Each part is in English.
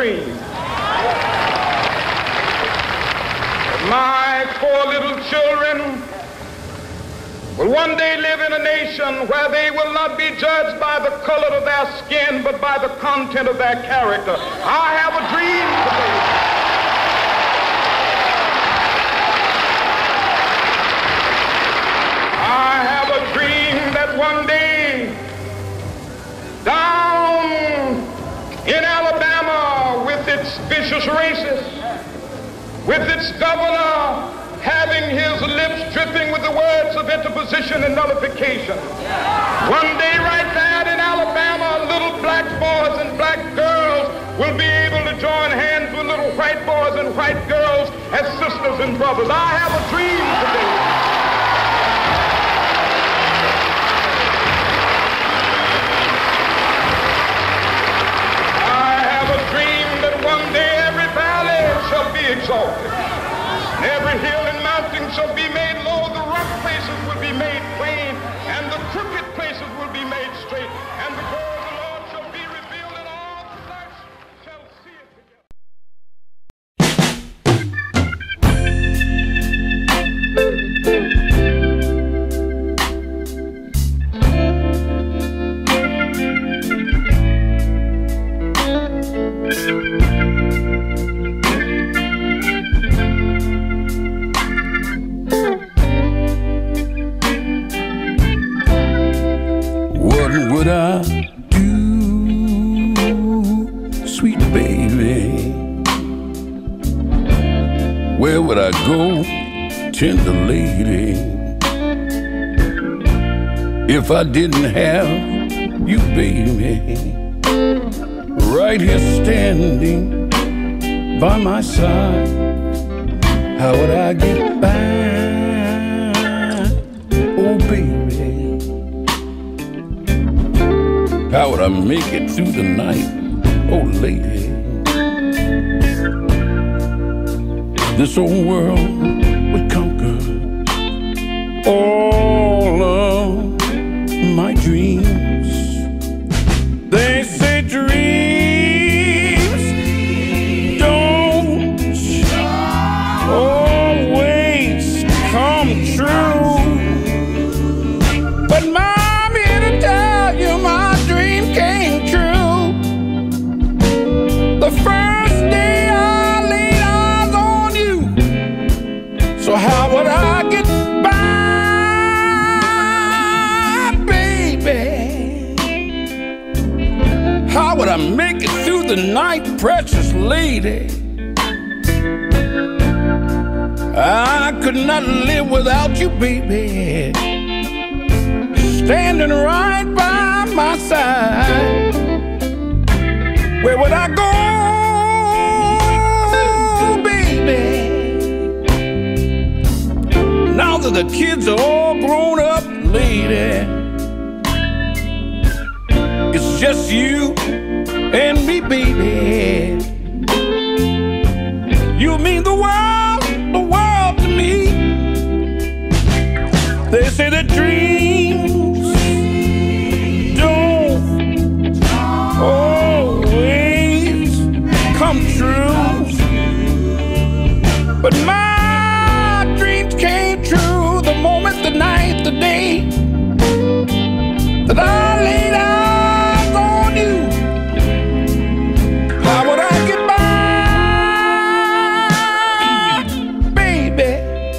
dream. My poor little children will one day live in a nation where they will not be judged by the color of their skin, but by the content of their character. I have a dream today. I have a dream that one day, down in Alabama, with its vicious racists, with its governor having his lips dripping with the words of interposition and nullification. One day right there in Alabama, little black boys and black girls will be able to join hands with little white boys and white girls as sisters and brothers. I have a dream today. I have a dream that one day every valley shall be exalted. Every hill and mountain shall be made low, the rough places will be made plain, and the crooked places will be made straight, and the glory of the Lord shall be revealed, and all flesh shall see it What would I do, sweet baby? Where would I go, tender lady, if I didn't have you, baby, right here standing by my side? How would I get by, oh baby? How would I make it through the night, oh lady? This old world would conquer all of my dreams. They say dreams don't always come true, but I'm here to tell you my dream came true. The first day I laid eyes on you. So how would I get by, baby? How would I make it through the night, precious lady? I could not live without you, baby, standing right by my side. Where would I go, baby? Now that the kids are all grown up, lady, it's just you and me, baby. You mean the world to me. They say that dreams don't always come true, but my dreams came true the moment, the night, the day that I laid eyes on you. How would I get by, baby?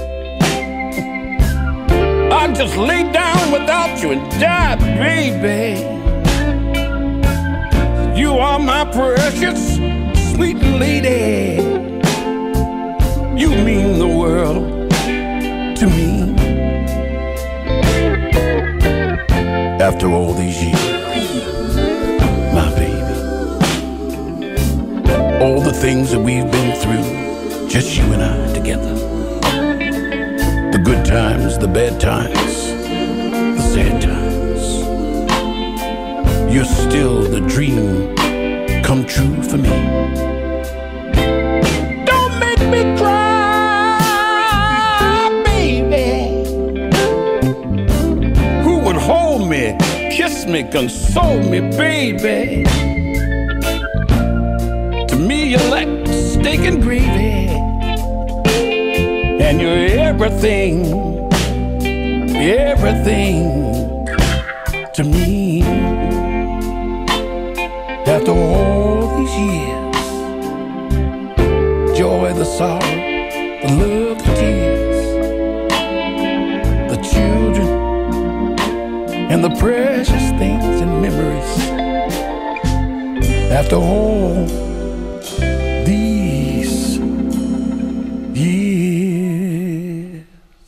I'd just lay down without you and die, baby. You are my precious, sweet lady. You mean the world to me. After all these years, my baby, all the things that we've been through, just you and I together. The good times, the bad times, the sad times. You're still the dream come true for me. Don't make me cry, baby. Who would hold me, kiss me, console me, baby? To me, you like steak and gravy, and you're everything, everything to me. After all these years, joy, the sorrow, the love, the tears, the children, and the precious things and memories. After all these years.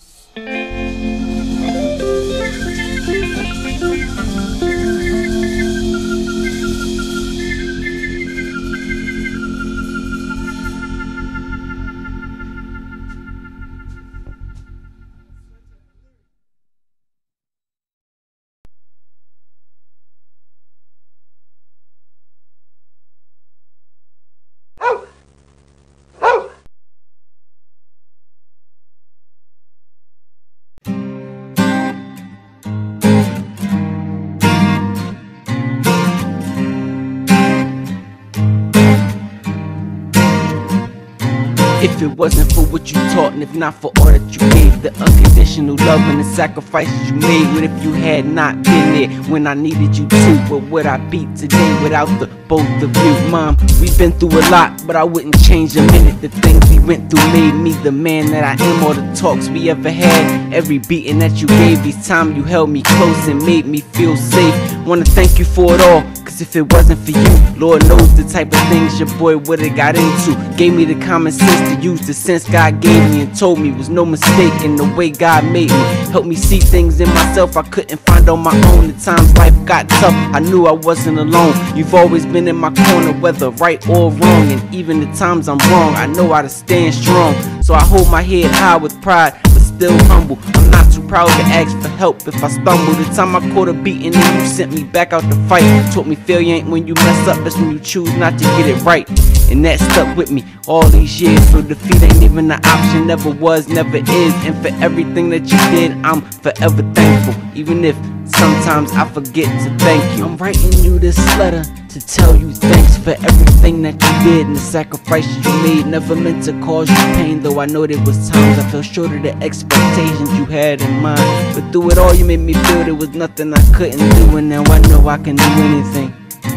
If it wasn't for what you taught, and if not for all that you gave, the unconditional love and the sacrifices you made, what if you had not been there when I needed you to? Where would I be today without the both of you? Mom, we've been through a lot, but I wouldn't change a minute. The things we went through made me the man that I am. All the talks we ever had, every beating that you gave, each time you held me close and made me feel safe. Wanna thank you for it all, cause if it wasn't for you, Lord knows the type of things your boy would've got into. Gave me the common sense to use the sense God gave me, and told me was no mistake in the way God made me. Helped me see things in myself I couldn't find on my own. The times life got tough, I knew I wasn't alone. You've always been in my corner, whether right or wrong, and even the times I'm wrong, I know how to stand strong. So I hold my head high with pride, but still humble. I'm not too proud to ask for help if I stumble. The time I caught a beating and you sent me back out to fight, taught me failure ain't when you mess up, it's when you choose not to get it right. And that stuck with me all these years. So defeat ain't even an option, never was, never is. And for everything that you did, I'm forever thankful, even if sometimes I forget to thank you. I'm writing you this letter to tell you thanks for everything that you did and the sacrifices you made. Never meant to cause you pain, though I know there was times I fell short of the expectations you had in mind. But through it all you made me feel there was nothing I couldn't do, and now I know I can do anything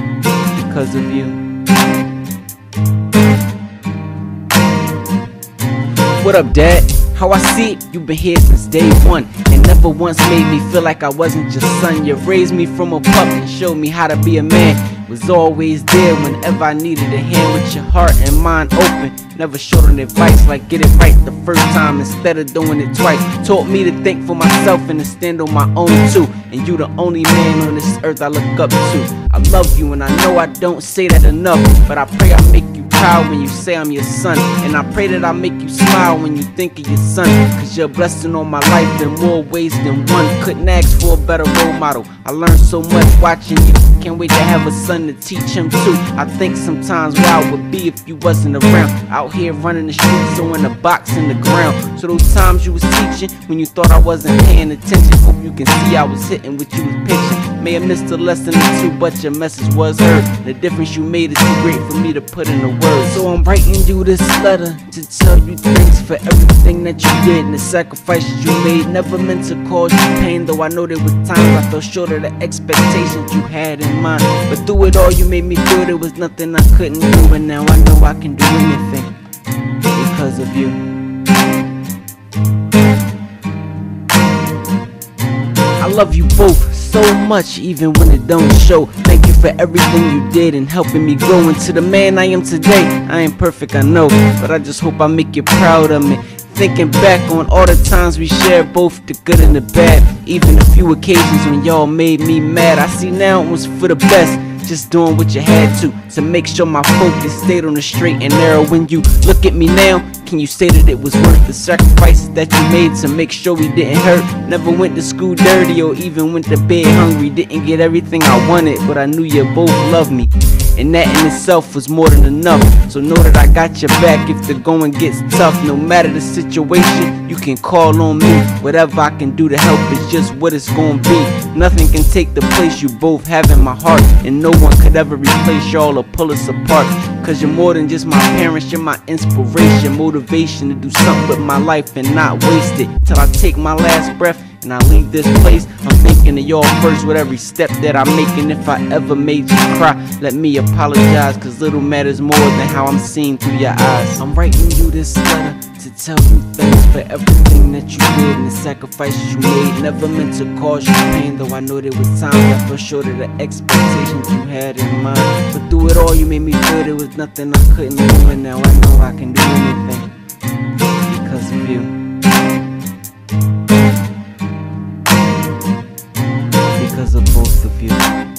because of you. What up, Dad? How I see it, you've been here since day one, and never once made me feel like I wasn't your son. You raised me from a pup and showed me how to be a man. Was always there whenever I needed a hand, with your heart and mind open. Never short on advice, like get it right the first time instead of doing it twice. Taught me to think for myself and to stand on my own too. And you the only man on this earth I look up to. I love you and I know I don't say that enough, but I pray I make you proud when you say I'm your son. And I pray that I make you smile when you think of your son, cause you're a blessing on my life in more ways than one. Couldn't ask for a better role model. I learned so much watching you, can't wait to have a son to teach him too. I think sometimes where I would be if you wasn't around, out here running the streets or in a box in the ground. So those times you was teaching when you thought I wasn't paying attention, hope you can see I was hitting what you was pitching. May have missed a lesson or two, but your message was heard. The difference you made is too great for me to put in the words. So I'm writing you this letter to tell you thanks for everything that you did and the sacrifices you made. Never meant to cause you pain, though I know there was times I fell short of the expectations you had in mind. But through it all you made me feel there was nothing I couldn't do, and now I know I can do anything because of you. I love you both so much, even when it don't show. Thank you for everything you did and helping me grow into the man I am today. I ain't perfect, I know, but I just hope I make you proud of me. Thinking back on all the times we shared, both the good and the bad, even a few occasions when y'all made me mad. I see now it was for the best, just doing what you had to make sure my focus stayed on the straight and narrow. When you look at me now, can you say that it was worth the sacrifices that you made to make sure we didn't hurt? Never went to school dirty or even went to bed hungry. Didn't get everything I wanted, but I knew you both loved me. and that in itself was more than enough. So know that I got your back if the going gets tough. No matter the situation, you can call on me. Whatever I can do to help is just what it's gonna be. Nothing can take the place you both have in my heart, and no one could ever replace y'all or pull us apart. Cause you're more than just my parents, you're my inspiration, motivation to do something with my life and not waste it. Till I take my last breath and I leave this place, I'm thinking of y'all first with every step that I make. And if I ever made you cry, let me apologize, cause little matters more than how I'm seen through your eyes. I'm writing you this letter to tell you thanks for everything that you did and the sacrifices you made. Never meant to cause you pain, though I know there was times I fell short of the expectations you had in mind. But through it all you made me feel there was nothing I couldn't do, and now I know I can do anything because of you. Because of both of you.